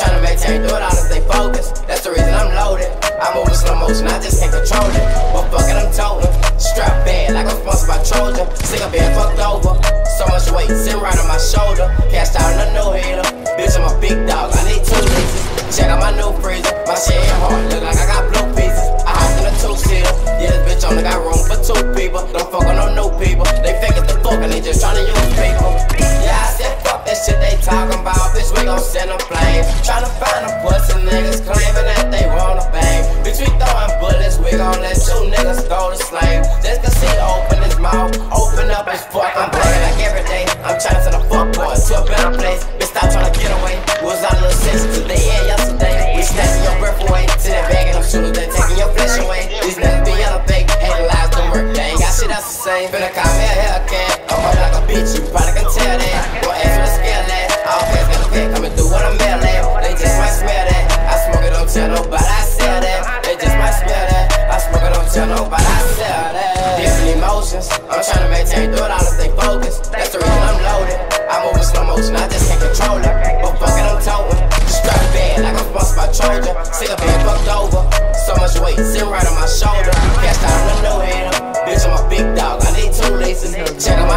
tryna maintain, do it all to stay focused. That's the reason I'm loaded. I move in slow motion, I just can't control it. But fuck it, I'm toting. Strap bad like I'm sponsored by Trojan. Sick of being fucked over. So much weight sitting right on my shoulder. Cashed out on a new hitter. Bitch, I'm a big dog, I need 2 leases. Check out my new freezer. My shit ain't hard, look like I got blue pieces. I hopped in a 2-seater. Yeah, this bitch only got room for 2 people. Don't fuck on no new people. They fake as the fuck and they just tryna use people. Yeah, I said fuck that shit they talking about. Bitch, we gon' send them flames. Tryna find them pussy niggas claiming that they wanna bang. Bitch, we throwing bullets, we gon' let 2 niggas go to slave. This can see open his mouth, open up his fuck. I'm playing like every day. I'm tryna send a fuck boy to a better place. Bitch, stop tryna get away. We was out a little sense today and yesterday. We snatching your breath away. Send that bag and them shooters, they taking your flesh away. These niggas be yellow fake, hating lies don't work. They ain't got shit else to say. Finna call me a Hellcat. I'm up like a bitch, you probably can tell that. Boy, ask me to scale that. All pants got a pack coming through what I'm mail at. They just might smell that. I smoke it, don't tell nobody I sell that. They just might smell that. I smoke it, don't tell nobody I sell that. Different emotions, I'm tryna maintain, do it all to stay focused. That's the reason I'm loaded. I move in slow motion, I just can't control it. But fuck it, I'm toting. Strap bad like I'm sponsored by Trojan. Sick of being fucked over. So much weight sitting right on my shoulder. Cashed out on a new hitter. Bitch, I'm a big dog, I need 2 leases. Check out